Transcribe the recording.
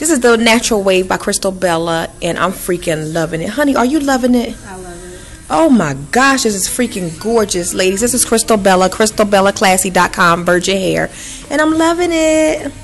This is the Natural Wave by Crystal Bella, and I'm freaking loving it. Honey, are you loving it? I love it. Oh my gosh, this is freaking gorgeous, ladies. This is Crystal Bella, crystalbellaclassy.com, virgin hair, and I'm loving it.